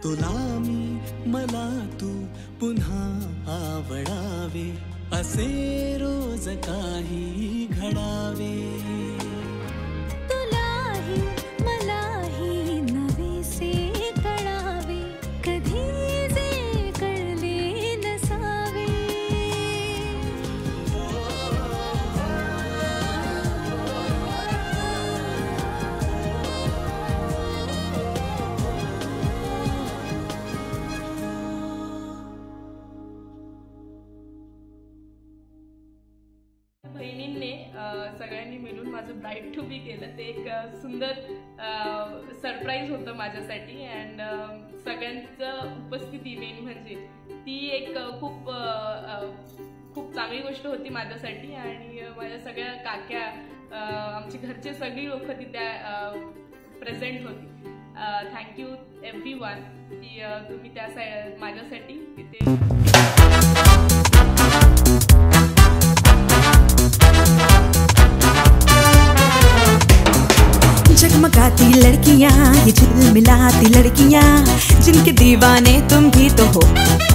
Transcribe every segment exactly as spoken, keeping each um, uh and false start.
तुला मी मला तू पुन्हा आवडावे असे रोज काही घडावे। तुलाही मलाही नवेसे कळावे कधी जे कळले नसावे। बहिणींनी सगळ्यांनी मिळून माझं ब्राईड टू बी केलं, ते एक सुंदर सरप्राईज होतं माझ्यासाठी। अँड सगळ्यांचं उपस्थिती मेन म्हणजे ती एक खूप खूप चांगली गोष्ट होती माझ्यासाठी। आणि माझ्या सगळ्या काक्या, आमची घरचे सगळी लोक तिथे प्रेझेंट होती। थँक्यू एव्हरी वन की तुम्ही त्या माझ्यासाठी तिथे। जगमगाती लड़कियां, ये झिलमिलाती लड़कियां, जिनके दीवाने तुम भी तो हो।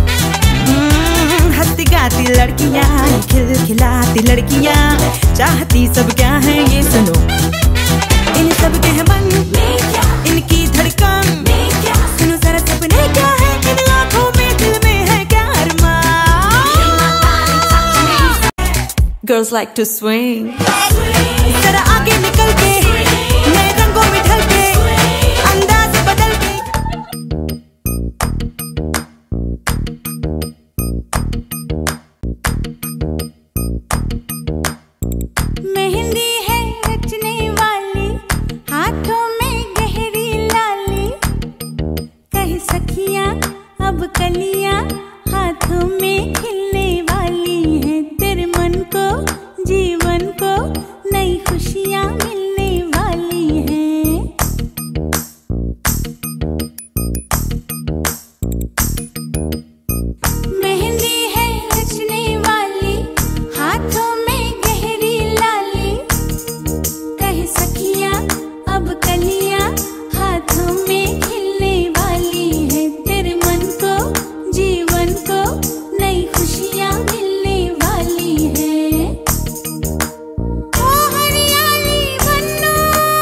हंसती गाती लड़कियां, ये खिलखिलाती लड़कियां, चाहती सब क्या है ये सुनो। इन सब के है मन में क्या, इनकी धड़कन में क्या, सुनो जरा सपने क्या है इन आँखों में, दिल में है क्या अरमान। Girls like to swing, जरा आगे निकल के नए रंगों में ढल के अंदाज बदल के। मेहंदी है रचने वाली, हाथों में गहरी लाली, कह सखियां अब कलियां हाथों में खिलने वाली हैं। तेरे मन को जीवन को नई खुशियां मिलने वाली हैं। मेहंदी है रचने वाली, हाथों में गहरी लाली, कह सखियां अब कलियां हाथों में खिलने वाली हैं। तेरे मन को जीवन को नई खुशियां मिलने वाली हैं। ओ हरियाली बन्नो,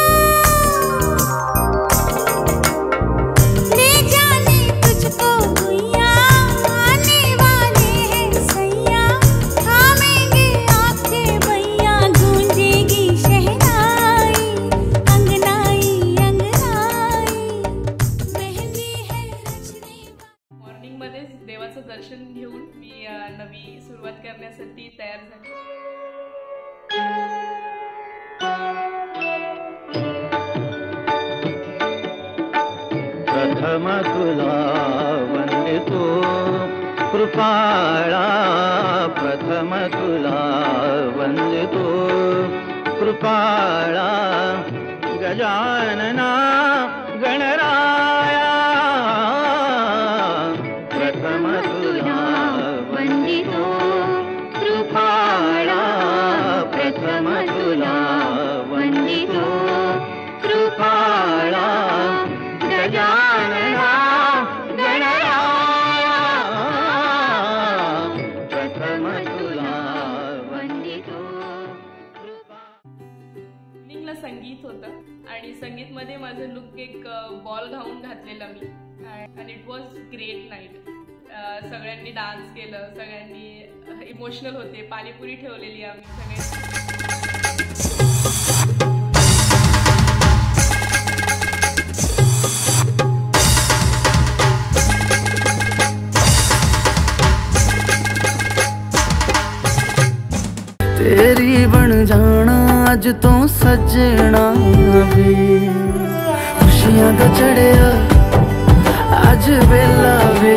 ले जाने तुझको भुइयां, आने वाले हैं सैया, थामेंगे आंखें भैया, गूंजेगी शहनाई अंगनाई अंगनाई। मेहंदी है रचने। मॉर्निंग मध्येच देवाचं दर्शन घेऊन मी नवी सुरुवात करण्यासाठी तयार झाले। प्रथम तुला वंदितो कृपाळा, प्रथम तुला वंदितो कृपाळा, गजानना गणराया, प्रथम तुला वंदितो कृपाळा, प्रथम तुला वंदितो कृपाळा, गजानना गणराया, प्रथम तुला वंदितो कृपा। इव्हनिंगला संगीत होतं आणि संगीतमध्ये माझं लुक एक बॉल घालून घातलेला मी, आणि इट वॉज ग्रेट नाईट। सगळ्यांनी डान्स केलं, सगळ्यांनी इमोशनल होते, पाणीपुरी ठेवलेली आम्ही सगळे। तेरी बन जाना अज तो सजना वे, खुशियां दा चढ़िया अज वेला वे,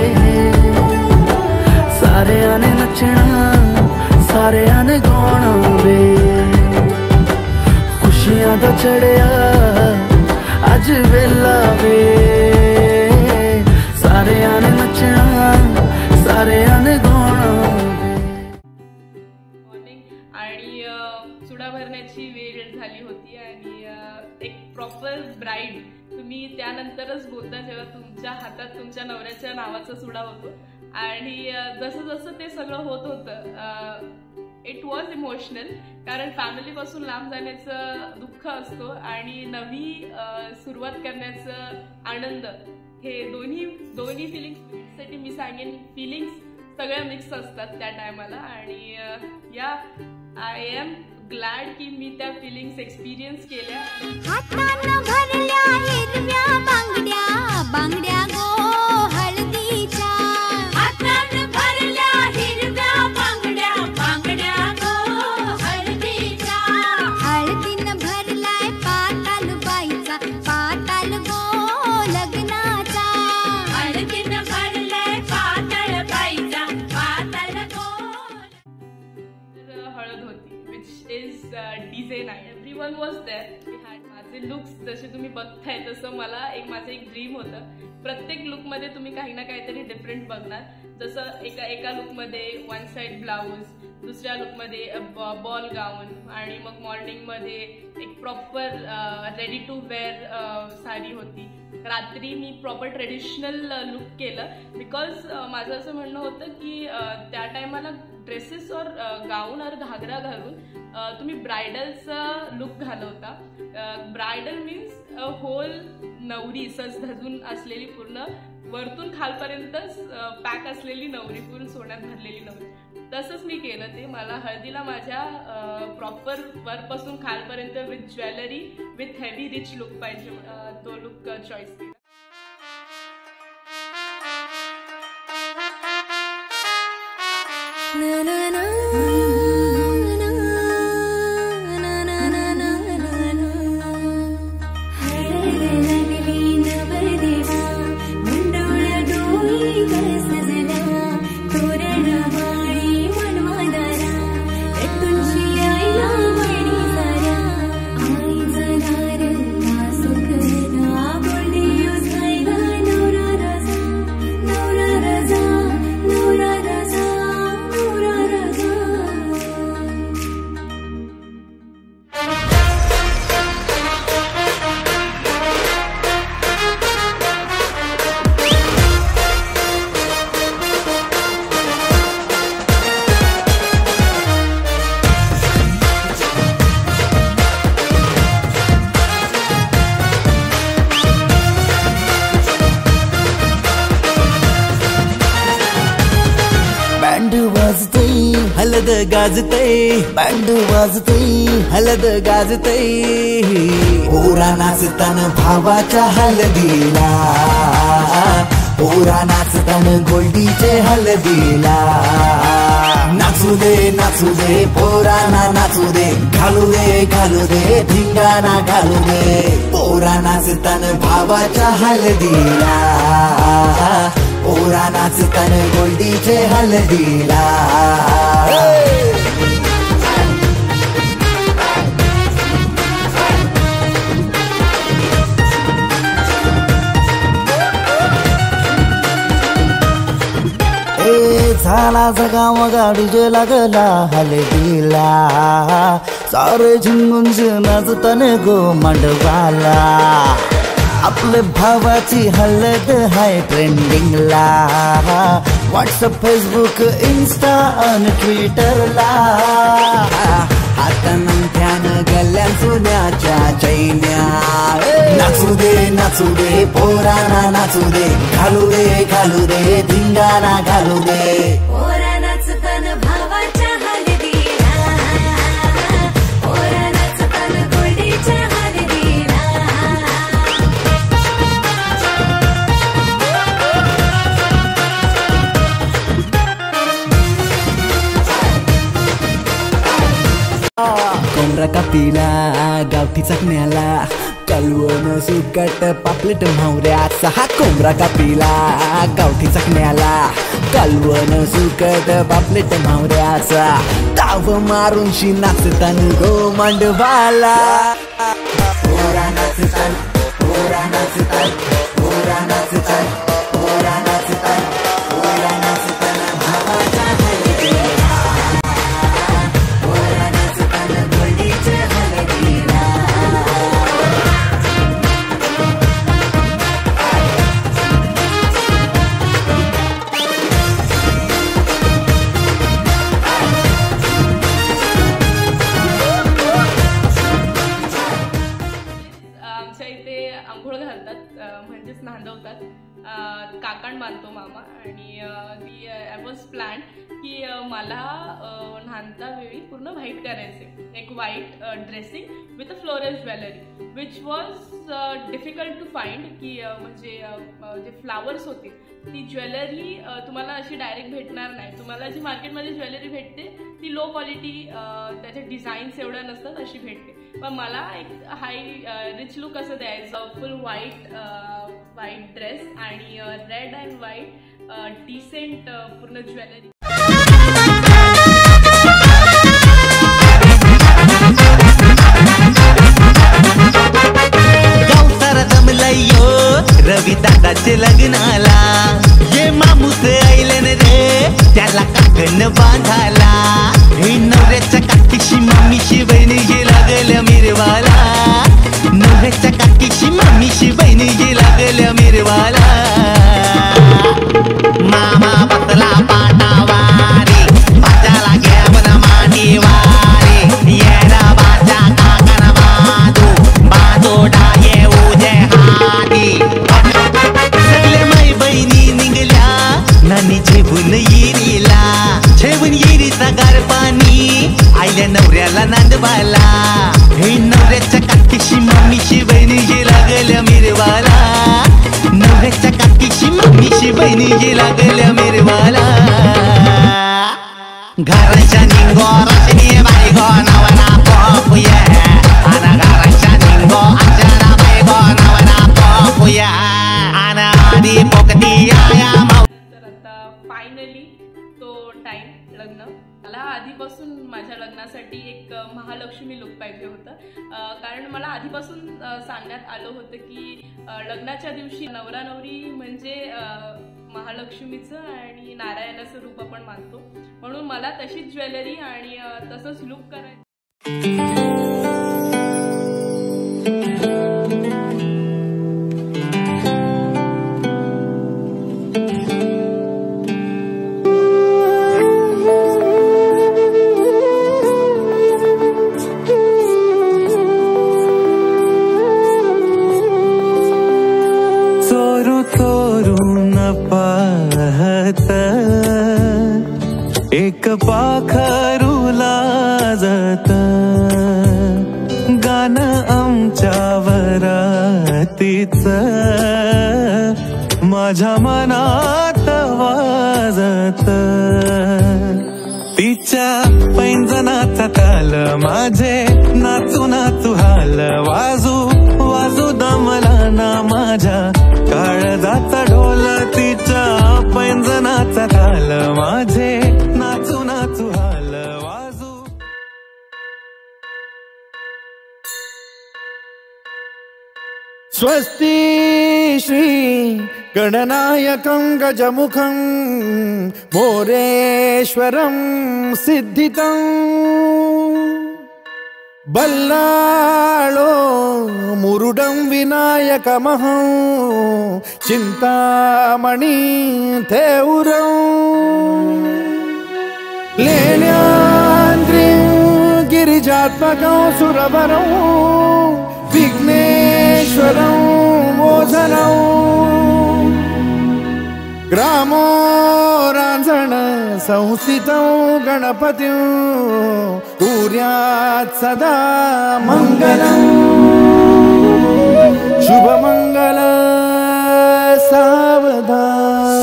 सारियां ने नचना सारियां ने गाना वे, खुशियां दा चढ़िया अज वेला वे, सारियां ने नचना सारियां ने गाना वे। आणि चुडा भरण्याची वेळ झाली होती आणि एक प्रॉपर ब्राईड तुम्ही त्यानंतरच बोलता जेव्हा तुमच्या हातात तुमच्या नवऱ्याच्या नावाचा सुडा होतो. आणि जसं जसं ते सगळं होत होतं इट वॉज इमोशनल, कारण फॅमिलीपासून लांब जाण्याचं दुःख असतो आणि नवी सुरुवात करण्याचं आनंद, हे दोन्ही दोन्ही फिलिंग्ससाठी मी सांगेन फिलिंग्स सगळ्या मिक्स असतात त्या टायमाला. आणि या आय एम ग्लॅड की मी त्या फिलिंग्स एक्सपिरियन्स केल्या. हातानं भरल्या हिरव्या बांगड्या बांगड्या गो हळदीच्या, हातानं भरल्या हिरव्या बांगड्या बांगड्या गो हळदीच्या, हळदीनं भरलाय पाताल बाईचा पाताल गो लग्नाचा, हळदीनं भरलाय पाताल बाईचा पाताल गो. हळद होती which is DJ night. Everyone was there. We had माझे लुक्स जसे तुम्ही बघताय तसं मला एक माझं एक ड्रीम होतं. प्रत्येक लुकमध्ये तुम्ही काही ना काहीतरी डिफरंट बघणार. जसं एका एका लुकमध्ये वन साईड ब्लाऊज, दुसऱ्या लुकमध्ये बॉल गाऊन, आणि मग मॉर्निंगमध्ये एक proper ready to wear sari होती. रात्री मी प्रॉपर ट्रेडिशनल लुक केलं बिकॉज माझं असं म्हणणं होतं की त्या टायमाला ड्रेसेस और गाऊन और घागरा घालून तुम्ही ब्रायडलचा लुक घालवता. ब्रायडल मीन्स अ होल नवरी सजधजून असलेली, पूर्ण वरतून खालपर्यंतच पॅक असलेली नवरी, पूर्ण सोन्यात भरलेली नवरी. तसंच मी केलं ते. मला हळदीला माझ्या प्रॉपर वरपासून खालपर्यंत with jewellery with heavy rich look पाहिजे, तो लुक चॉईस केला. हलद गाजते बँड वाजते हलद गाजते, पोरा नाचतान भावाच्या हलदीला, पोरा नाचतान गोल्डीचे हलदीला. नाचू दे नाचू दे पोराना नाचू दे, घालू दे घालू दे धिंगाणा घालू दे, पोरा नाचतान भावाच्या हलदीला, पोरा नाचतान गोल्डीचे हलदीला. झाला जगाव गाडीजे लागला हलदीला, सारे झुंगून नाचतान गो मांडवाला. आपले भावाची हलद हाय ट्रेंडिंगला, व्हॉट्सअप फेसबुक इन्स्टा आणि ट्विटरला. हातान ध्यान गल्ल्या सोन्याच्या चैन्या, नाचू दे नाचू दे पोराना नाचू दे, घालू दे घालू दे धिंगाणा घालू दे. पोरा नाचतान भावाच्या हलदीला, पोरा नाचतान गोल्डीच्या हलदीला. कोंबडा कापीला गावठी चकण्याला, कालवण सुकट पापलेट म्हावऱ्याचा. हा कोंबडा कापीला गावठी चकण्याला, कालवण सुकट पापलेट म्हावऱ्याचा. ताव मारून शी नाचतान गो मांडवाला, पोरा नाचतान पोरा नाचतान पोरा नाचतान पोरा नाचतान पोरा नाचतान भावाच्या हलदीला, पोरा नाचतान गोल्डीचे हलदीला. आंघोळ घालतात म्हणजेच नांदवतात. काकाण बांधतो मामा आणि ती आय वॉज प्लॅन की मला नांदता वेळी पूर्ण व्हाईट करायचे, एक white dressing with a floral jewellery which was difficult to find. की म्हणजे जे फ्लावर्स होते ती ज्वेलरी तुम्हाला अशी डायरेक्ट भेटणार नाही. तुम्हाला जी मार्केटमध्ये ज्वेलरी भेटते ती लो क्वालिटी, त्याचे डिझाईन्स एवढ्या नसतात अशी भेटते. पण मला एक हाय रिच लुक असं द्यायचं, फुल व्हाईट व्हाईट ड्रेस आणि रेड अँड व्हाईट डिसेंट पूर्ण ज्वेलरी. रवी दादाचे लग्नाला ये मामूस आईलन रे, त्याला काकण बांधाला. हे नवऱ्याच्या काकीशी मम्मीशी बहिणीशी लागल्या मिरवाला, नवऱ्याच्या काकीशी मम्मीशी बहिणीशी लागल्या मिरवाला. मामा बसला पाटावारी, बाजाला घ्या बना मांडीवारी. येरा बाजा काकण बाजू बाजू डाये उजे हाती. सगळे माई बहिणी निघल्या नानी झेवून येरीला, झेवून येरीचा गार पाणी आईल्या नवऱ्याला नांदवाला. हे नवऱ्याच्या काकीशी मम्मीशी बहिणीशी लागल्या मिरवाला, नवऱ्याच्या काकीशी मम्मीशी बहिणीशी लागल्या मिरवाला. घराच्या निंगो रचनी बाई गो नवना पपुया, आना घराच्या निंगो अचारा बाई गो नवना पपुया, आना आधी पोकती आया. तर आता फायनली तो टाइम लग्न. मला आधीपासून माझ्या लग्नासाठी एक महालक्ष्मी लुक पाहिजे होतं, कारण मला आधीपासून सांगण्यात आलं होतं की लग्नाच्या दिवशी नवरा नवरी म्हणजे महालक्ष्मीचं आणि नारायणाचं रूप आपण मानतो, म्हणून मला तशीच ज्वेलरी आणि तसंच लुक करायचं. एक पाखरू लाजत गाणं आमच्या वरातीच माझ्या मनात वाजत. तिच्या पैंजनाचा ताल माझे नाचू नाचू हाल, वाजू वाजू दमला ना माझ्या काळजाचा ढोल. तिच्या पैंजनाचा ताल माझे नाचू नाचू हाल, वाजू. स्वस्ति श्री गणनायकं गजमुखं मोरेश्वरं सिद्धितं, बल्लाळो मुरुडं विनायकमहं चिंतामणि थेउरं, लेण्याद्रिं गिरिजात्मकं सुरवरं विघ्नेश्वरं मोझनं, ग्रामो रांझण संस्थितं गणपतिं कुर्यात् सदा मंगलं. शुभमंगल सावधान.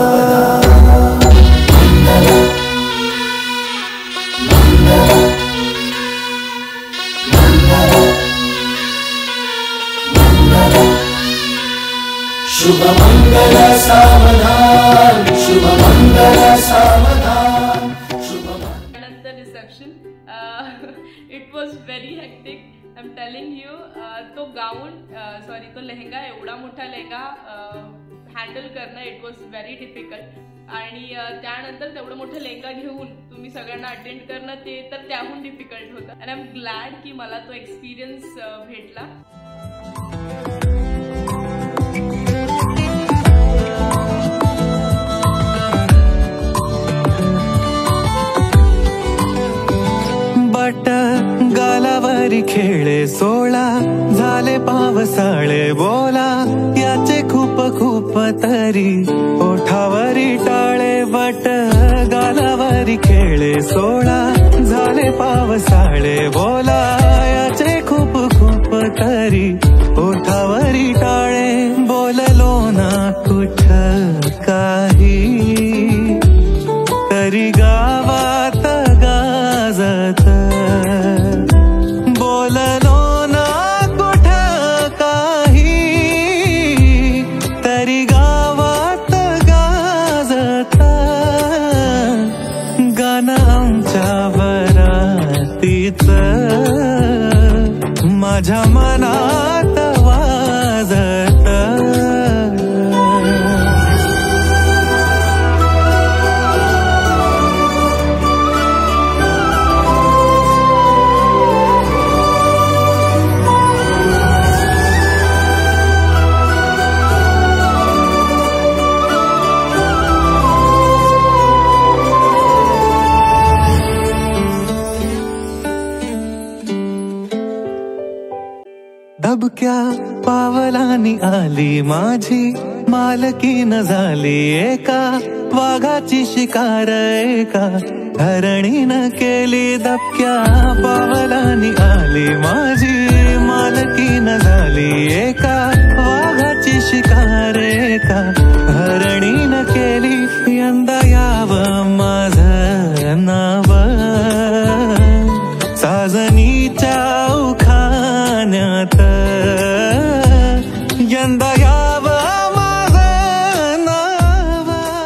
शुभ मंगल सावधान, शुभ मंगल सावधान. नंतर reception. It was very hectic, I am telling you. तो गाऊन सॉरी तो लेहंगा, एवढा मोठा लेहंगा हँडल करणं इट वॉज व्हेरी डिफिकल्ट. आणि त्यानंतर तेवढं मोठं लेहंगा घेऊन तुम्ही सगळ्यांना अटेंड करणं ते तर त्याहून डिफिकल्ट होतं. अँड आय एम ग्लॅड की मला तो एक्सपिरियन्स भेटला. बट गालावरी खेळे सोळा झाले पावसाळे बोला याचे खूप खूप तरी ओठावरी टाळे बट गालावरी खेळे सोळा झाले पावसाळे बोला याचे खूप खूप तरी ओठावरी टाळे बोललो ना कुठ काही तरी गावात गाजत बोललो ना कुठ काही तरी गावात गाजत गाणं आमच्या बरातीच माझ्या मनात वाजत धबक्या पावलांनी आली माझी मालकीन झाली एका वाघाची शिकार एका हरणीनं केली दबक्या पावलांनी आली माझी मालकीन झाली एका वाघाची शिकार एका हरणीनं केली यंदा यावं माझं नाव साजनीच्या उखाण्यात यंदा यावं माझं नाव.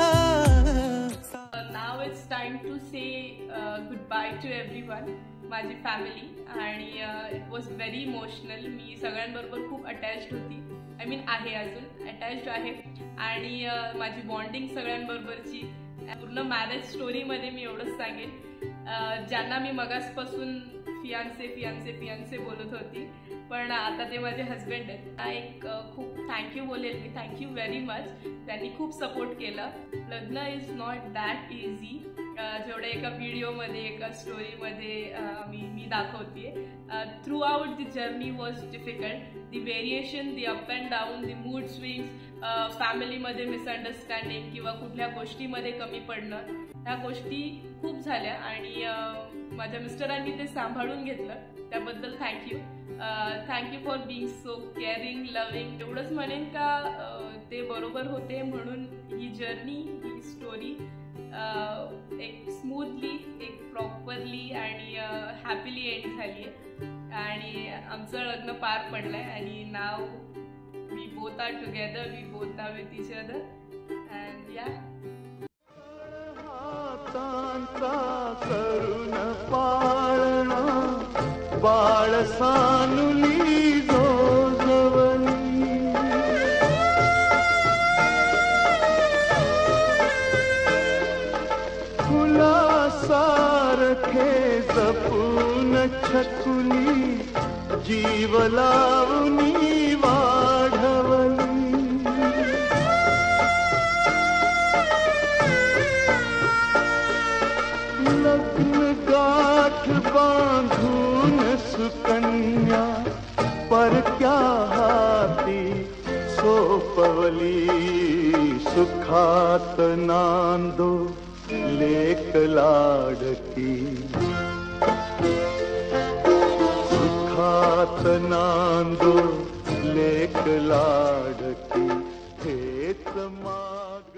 Now it's time to say goodbye to everyone. माझी फॅमिली आणि इट वॉज व्हेरी इमोशनल. मी सगळ्यांबरोबर खूप अटॅच्ड होती. आय मीन आहे, अजून अटॅच्ड आहे. आणि uh, माझी बॉन्डिंग सगळ्यांबरोबरची पूर्ण मॅरेज स्टोरीमध्ये मी एवढंच सांगेन, uh, ज्यांना मी मगासपासून फियांसे फियांसे फियांसे बोलत होती पण आता ते माझे हस्बंड आहेत. एक खूप थँक्यू बोलेल मी. Thank you very much. त्यांनी खूप सपोर्ट केलं. लग्न इज नॉट दॅट इझी जेवढं एका व्हिडिओमध्ये एका स्टोरीमध्ये मी मी दाखवते. Throughout the journey was difficult. The variation, the up and down, the mood swings, फॅमिलीमध्ये मिसअंडरस्टँडिंग किंवा कुठल्या गोष्टीमध्ये कमी पडणं, ह्या गोष्टी खूप झाल्या आणि माझ्या मिस्टरांनी ते सांभाळून घेतलं. त्याबद्दल thank you. Thank you for being so caring, loving. एवढंच म्हणेन का ते बरोबर होते म्हणून ही जर्नी, ही स्टोरी एक स्मूथली, एक प्रॉपरली आणि हॅपीली एंड झाली आहे आणि आमचं लग्न पार पडलंय आणि now we both are together, we both are with each other and या. करुण पाळणा बाळ सानुली जोजवली फुला सारखे जपून छकुली जीव लावणी वाढवली लग्न गाठ बांधून सुकन्या परक्या हाती सोपवली सुखात नांदो लेक लाडकी सुखात नांदो लेक लाडकी हेच मागणी.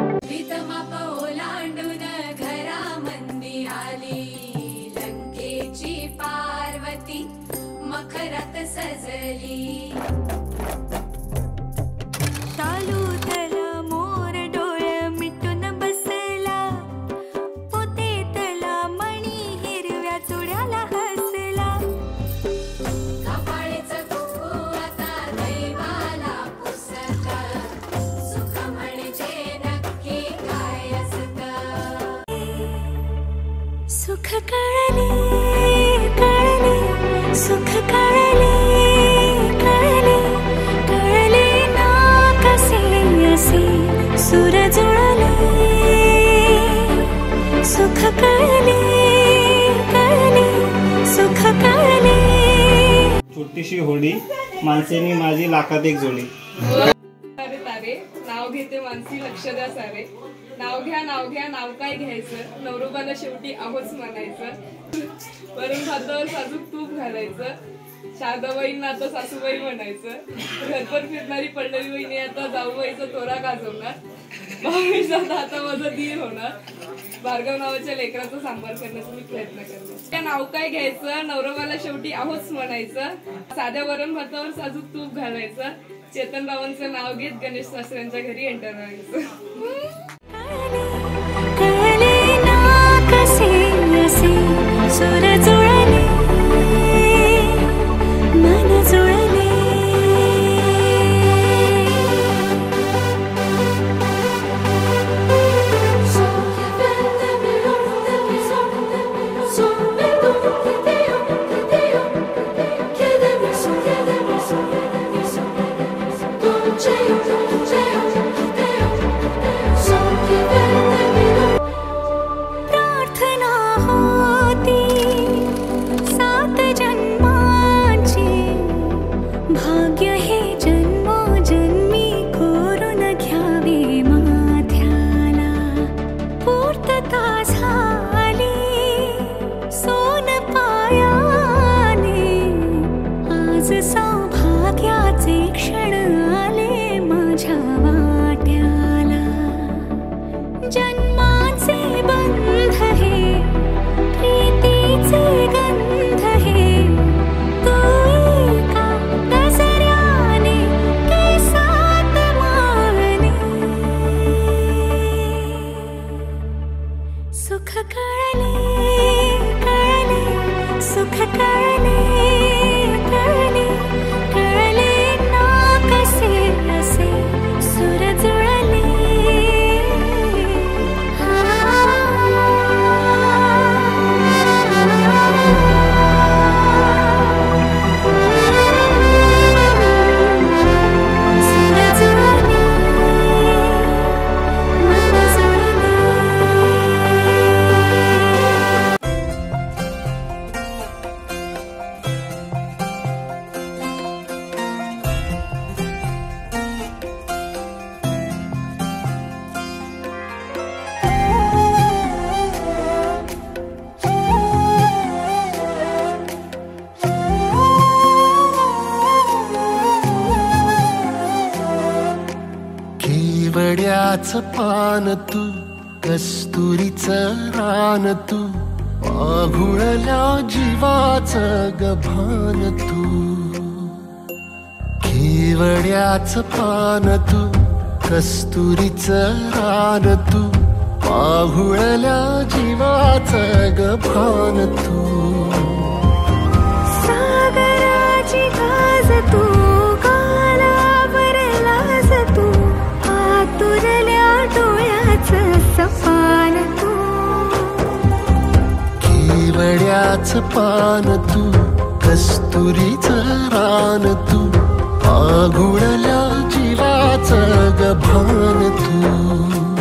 प्रीतमा ओलांडून घरामंदी आली लंकेची सुख कळले कळले सुख कळले कळले कळले ना कसे असे सुर जुळले सुख कळले कळले सुख कळले. छोटीशी होडी माणसेनी माझी लाखात एक जोडी. तारे तारे नाव घेते मानसी लक्ष द्या सारे. नाव घ्या नाव घ्या नाव काय घ्यायचं नवरोबाला शेवटी आहोच म्हणायचं. वरून भातावर साजूक तूप घालायचं. शारदाबाईंना आता सासूबाई म्हणायचं. घरभर फिरणारी पल्लवी बहिणी आता जाऊबाईचा तोरा गाजवणार. भाऊचा आता माझा धीर होणार. भार्गव नावाच्या लेकराचा सांभार करण्याचा मी प्रयत्न करणार. त्या नाव काय घ्यायचं नवरोबाला शेवटी आहोच म्हणायचं. साध्या वरण भातावर साजूक तूप घालायचं. चेतनरावांचं नाव घेत गणेश शास्त्र्यांच्या घरी एंटर व्हायचं. कळले ना कसे असे सुर जुळले मन जुळले. प्रार्थना होती सात जन्मांची भाग्य हे जन्मोजन्मी कोरून घ्यावे माथ्याला. पूर्तता झाली सोन पायाने आज सौभाग्याचे क्षण आले माझ्या वाट्याला. जन्माचे बंध हे प्रीतीचे गंध हे तू एका नजऱ्याने केसात माने. सुख कळले कळले सुख कळले कळले कळले ना कसे असे सुर जुळले. केवड्याचं पान तू कस्तुरीचं रान तू आघुळल्या जीवाचं गभान तू. केवड्याचं पान तू कस्तुरीचं रान तू आघुळल्या जीवाचं गभान तू. सागराची गाज तू गालावर लाज तू आतुरल्या डोळ्याचं सपान तू. केवड्याचं पान तू कस्तुरीचं रान तू आघुळल्या जीवाचं गभान तू.